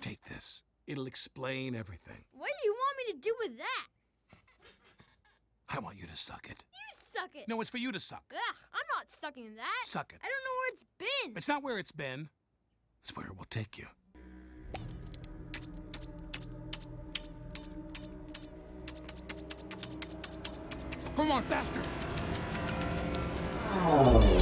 Take this. It'll explain everything. What do you want me to do with that? I want you to suck it. You suck it. No, it's for you to suck. Ugh, I'm not sucking that. Suck it. I don't know where it's been. It's not where it's been. It's where it will take you. Come on, faster!